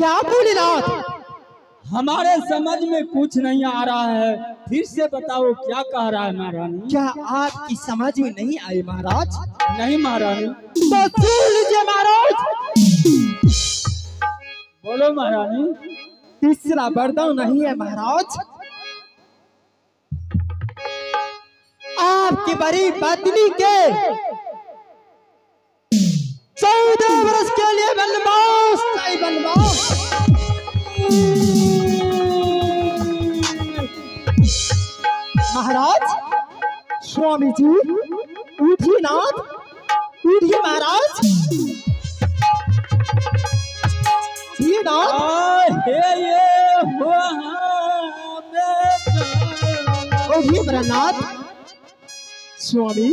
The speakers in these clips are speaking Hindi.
क्या भोलेनाथ? हमारे समझ में कुछ नहीं आ रहा है, फिर से बताओ क्या कह रहा है महारानी? क्या आपकी समझ में नहीं आई महाराज? नहीं महारानी। तो सुन लीजिए महाराज। बोलो महारानी। तीसरा वरदान नहीं है महाराज। आपकी बड़ी पत्नी के 14 वर्ष के लिए वनवास चाहिए, वनवास। महाराज, स्वामी जी उठिए नाथ, उठिए महाराज, ये नाथ, उठिए ब्रह्मनाथ। स्वामी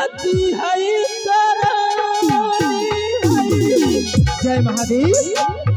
जय महादेव।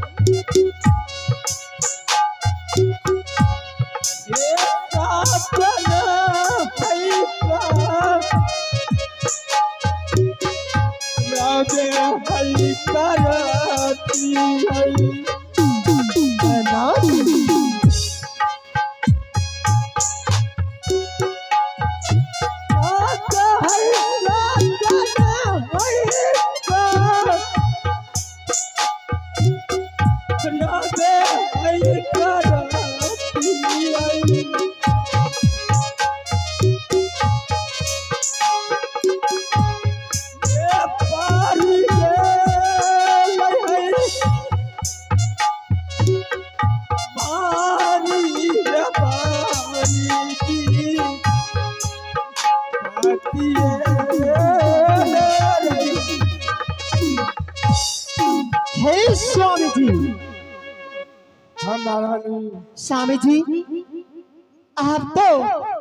हे स्वामी जी। हाँ महारानी। स्वामी जी, आप तो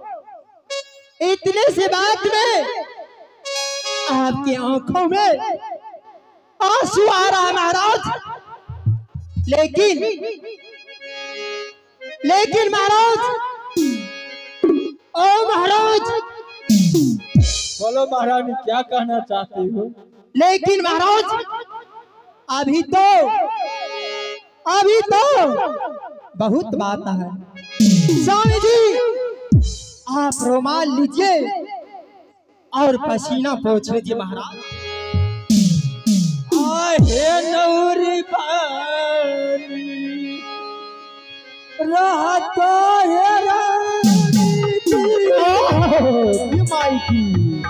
इतने से बात में आपकी आंखों में आंसू आ रहा है महाराज। लेकिन महाराज, ओ महाराज, बोलो महारानी क्या कहना चाहती हो? लेकिन महाराज, अभी तो बहुत बात है। स्वामी जी, आप रुमाल लीजिए और पसीना पोंछ लीजिए महाराज। हे नौरी पानी रहता है रानी की माई की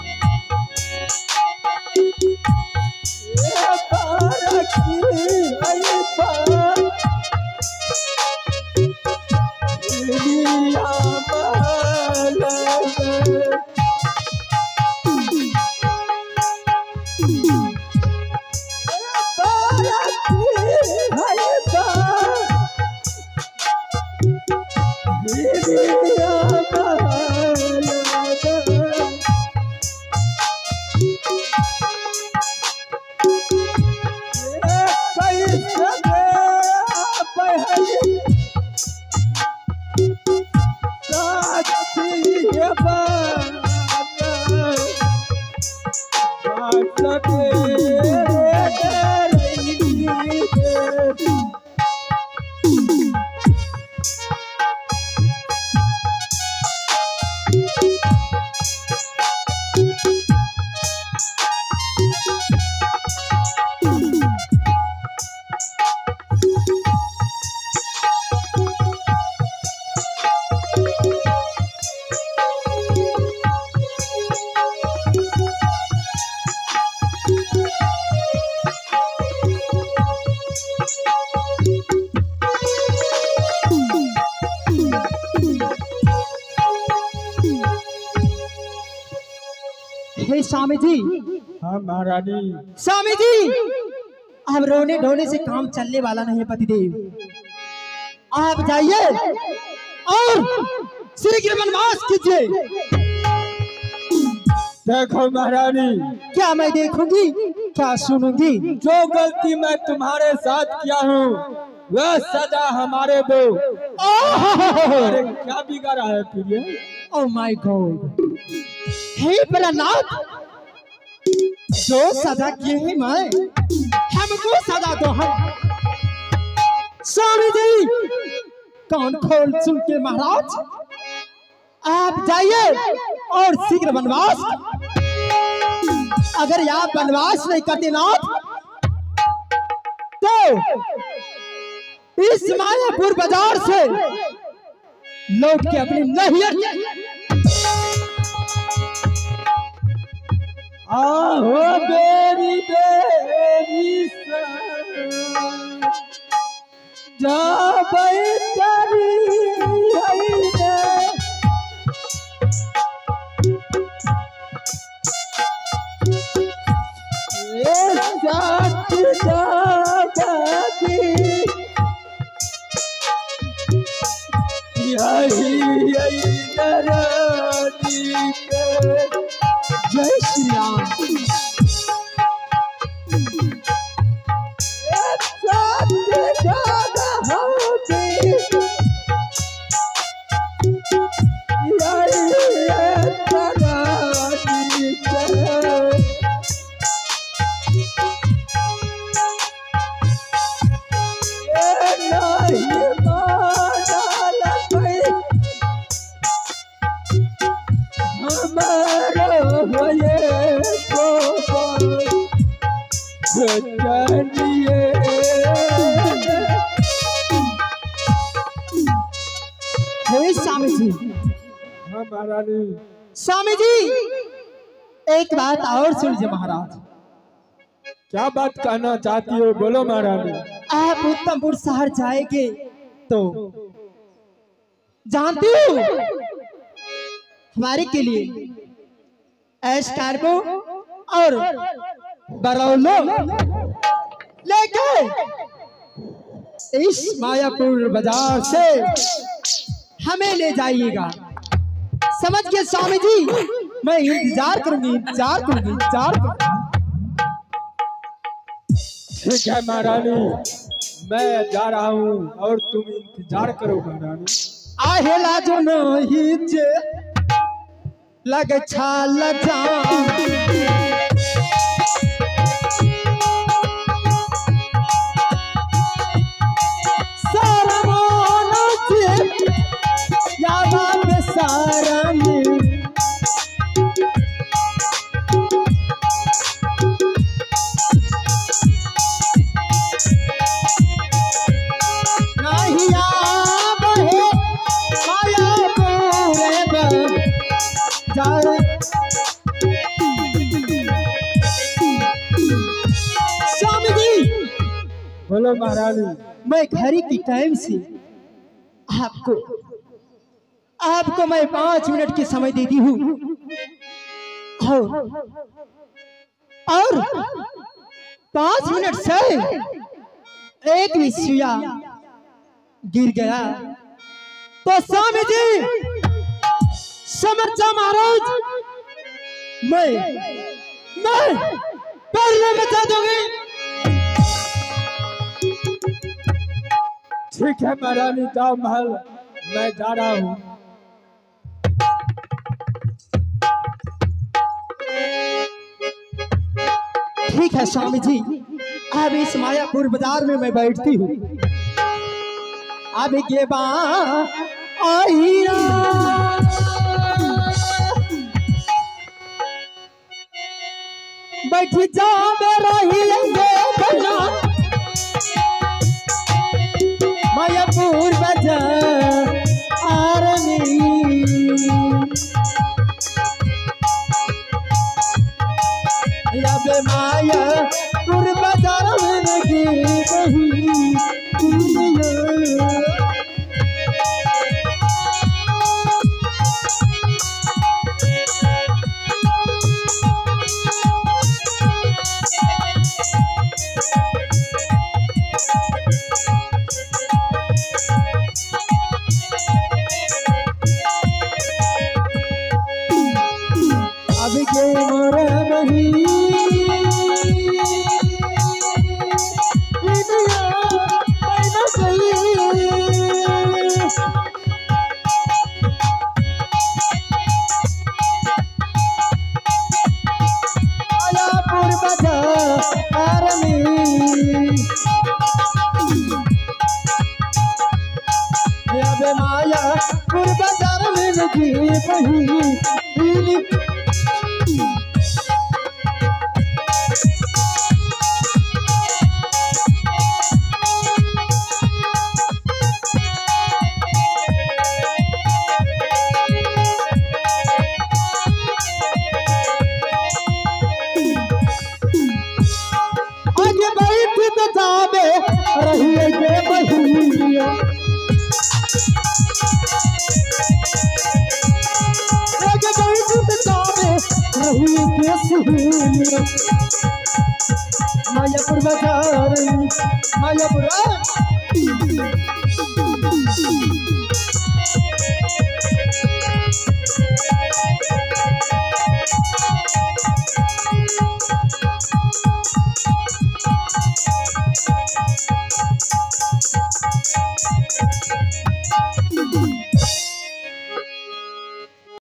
स्वामी जी। हाँ महारानी। स्वामी जी, अब रोने ढोने से काम चलने वाला नहीं है पतिदेव। आप जाइए और शीघ्र वनवास कीजिए। देखो महारानी, क्या मैं देखूंगी, क्या सुनूंगी? जो गलती मैं तुम्हारे साथ किया हूँ वह सजा हमारे दो। अरे क्या बिगाड़ा है फिर ये? ओह माय गॉड, हे प्रहलाद, जो सजा किए हैं मैं, हमको सजा दो। हम स्वामी जी कान खोल सुन के महाराज आप जाइए और शीघ्र वनवास। अगर आप वनवास नहीं करते नाथ तो इस मायापुर बाजार से लौट के अपनी नैहर आहो बेरी बेरी जाबई तरी हईने ए जात जाबी यही नरानी के जय श्री राम। स्वामी जी हाँ महारानी। स्वामी जी एक बात और सुन लीजिए महाराज। क्या बात कहना चाहती हो बोलो महारानी। आप उत्तमपुर शहर जाएंगे तो जानती हो हमारे के लिए एस्कार्गो और बरौलो लेके इस मायापुर बाजार से हमें ले जाइएगा। समझ गए स्वामी जी? मैं इंतजार करूंगी, इंतजार करूंगी, इंतजार करूंगी। ठीक है महारानी, मैं जा रहा हूँ और तुम इंतजार करो महारानी। आहेला जो नहीं जे लग छाल बोलो महारानी। मैं घड़ी की टाइम से आपको मैं 5 मिनट की समय देती हूँ और 5 मिनट से एक भी सुइया गिर गया तो स्वामी जी समझ जा महाराज, मैं पहले बचा दूंगी। ठीक है महारानी, जाओ महल, मैं जा रहा हूँ। ठीक है स्वामी जी, अब इस मायापुर बाजार में मैं बैठती हूँ। अब के बैठ जा मायापुर बाजार मायापुर बाजार में लगी बाजार में लगी बही आगे बैठ तो जावे रहिए के बहिया आगे बैठ तो जावे रहिए के सुहिया मायापुर बाजार मायापुर